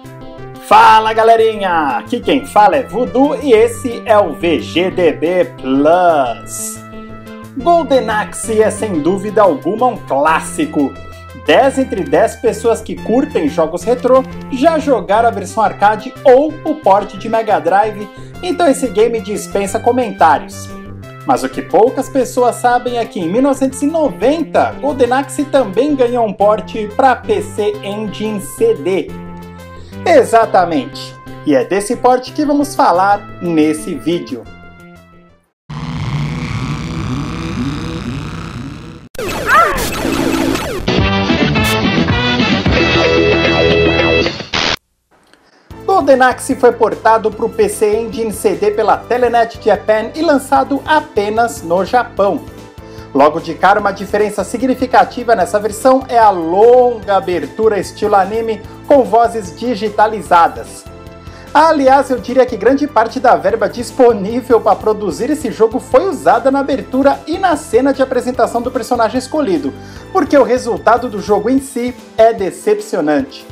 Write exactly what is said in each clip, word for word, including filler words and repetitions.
Fala galerinha, aqui quem fala é Voodoo e esse é o V G D B Plus. Golden Axe é sem dúvida alguma um clássico. dez entre dez pessoas que curtem jogos retrô já jogaram a versão arcade ou o port de Mega Drive, então esse game dispensa comentários. Mas o que poucas pessoas sabem é que em mil novecentos e noventa, Golden Axe também ganhou um port para P C Engine C D. Exatamente! E é desse port que vamos falar nesse vídeo. Golden Axe foi portado para o P C Engine C D pela Telenet Japan e lançado apenas no Japão. Logo de cara, uma diferença significativa nessa versão é a longa abertura estilo anime com vozes digitalizadas. Aliás, eu diria que grande parte da verba disponível para produzir esse jogo foi usada na abertura e na cena de apresentação do personagem escolhido, porque o resultado do jogo em si é decepcionante.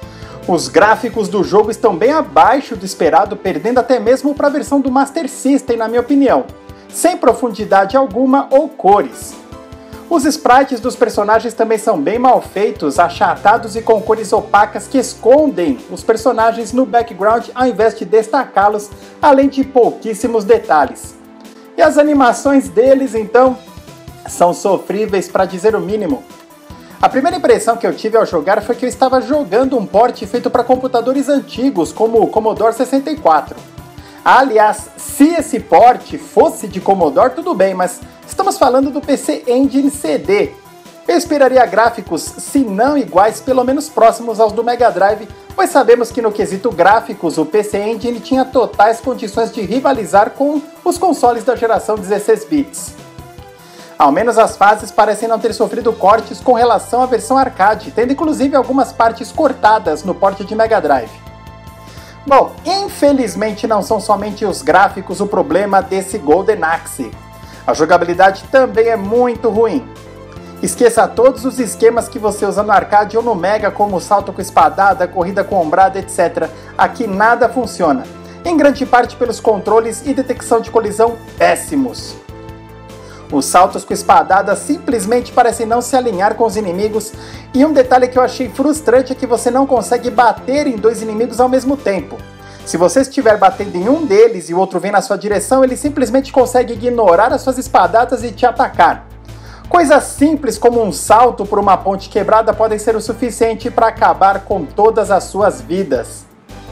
Os gráficos do jogo estão bem abaixo do esperado, perdendo até mesmo para a versão do Master System, na minha opinião, sem profundidade alguma ou cores. Os sprites dos personagens também são bem mal feitos, achatados e com cores opacas que escondem os personagens no background ao invés de destacá-los, além de pouquíssimos detalhes. E as animações deles, então, são sofríveis para dizer o mínimo. A primeira impressão que eu tive ao jogar foi que eu estava jogando um port feito para computadores antigos, como o Commodore sessenta e quatro. Aliás, se esse port fosse de Commodore, tudo bem, mas estamos falando do P C Engine C D. Eu esperaria gráficos, se não iguais, pelo menos próximos aos do Mega Drive, pois sabemos que no quesito gráficos o P C Engine tinha totais condições de rivalizar com os consoles da geração dezesseis bits. Ao menos as fases parecem não ter sofrido cortes com relação à versão arcade, tendo inclusive algumas partes cortadas no port de Mega Drive. Bom, infelizmente não são somente os gráficos o problema desse Golden Axe. A jogabilidade também é muito ruim. Esqueça todos os esquemas que você usa no arcade ou no Mega, como salto com espadada, corrida com ombrada, etcétera. Aqui nada funciona, em grande parte pelos controles e detecção de colisão péssimos. Os saltos com espadada simplesmente parecem não se alinhar com os inimigos, e um detalhe que eu achei frustrante é que você não consegue bater em dois inimigos ao mesmo tempo. Se você estiver batendo em um deles e o outro vem na sua direção, ele simplesmente consegue ignorar as suas espadadas e te atacar. Coisas simples como um salto por uma ponte quebrada podem ser o suficiente para acabar com todas as suas vidas.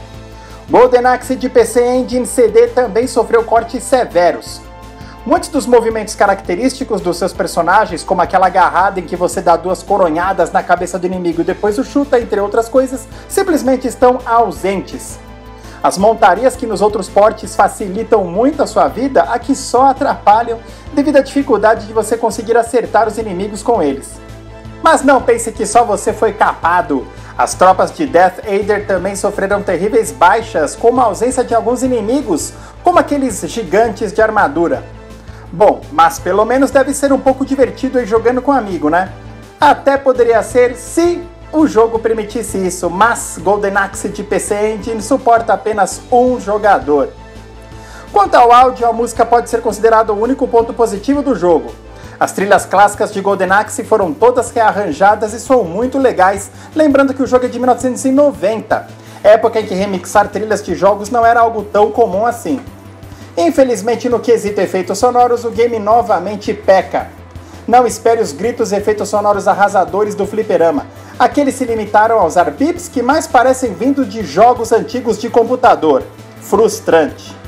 Golden Axe de P C Engine C D também sofreu cortes severos. Muitos dos movimentos característicos dos seus personagens, como aquela agarrada em que você dá duas coronhadas na cabeça do inimigo e depois o chuta, entre outras coisas, simplesmente estão ausentes. As montarias que nos outros portes facilitam muito a sua vida, aqui só atrapalham devido à dificuldade de você conseguir acertar os inimigos com eles. Mas não pense que só você foi capado. As tropas de Death Adder também sofreram terríveis baixas, como a ausência de alguns inimigos, como aqueles gigantes de armadura. Bom, mas pelo menos deve ser um pouco divertido ir jogando com um amigo, né? Até poderia ser se o jogo permitisse isso, mas Golden Axe de P C Engine suporta apenas um jogador. Quanto ao áudio, a música pode ser considerada o único ponto positivo do jogo. As trilhas clássicas de Golden Axe foram todas rearranjadas e são muito legais, lembrando que o jogo é de mil novecentos e noventa, época em que remixar trilhas de jogos não era algo tão comum assim. Infelizmente, no quesito efeitos sonoros, o game novamente peca. Não espere os gritos e efeitos sonoros arrasadores do fliperama. Aqui eles se limitaram a usar bips que mais parecem vindo de jogos antigos de computador. Frustrante.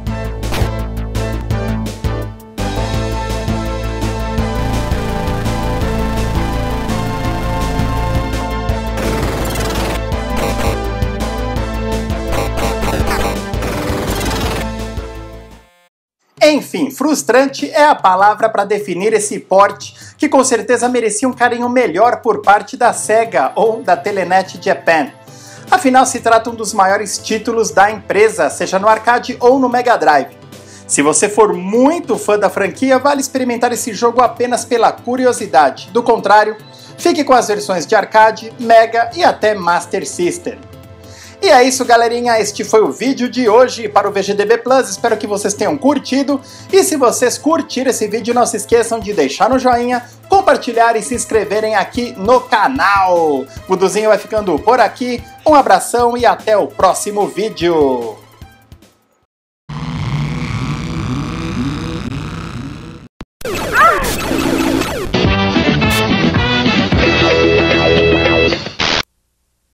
Enfim, frustrante é a palavra para definir esse port, que com certeza merecia um carinho melhor por parte da Sega ou da Telenet Japan. Afinal, se trata um dos maiores títulos da empresa, seja no arcade ou no Mega Drive. Se você for muito fã da franquia, vale experimentar esse jogo apenas pela curiosidade. Do contrário, fique com as versões de arcade, Mega e até Master System. E é isso, galerinha, este foi o vídeo de hoje para o V G D B Plus, espero que vocês tenham curtido, e se vocês curtiram esse vídeo, não se esqueçam de deixar no joinha, compartilhar e se inscreverem aqui no canal. O Duzinho vai ficando por aqui, um abração e até o próximo vídeo.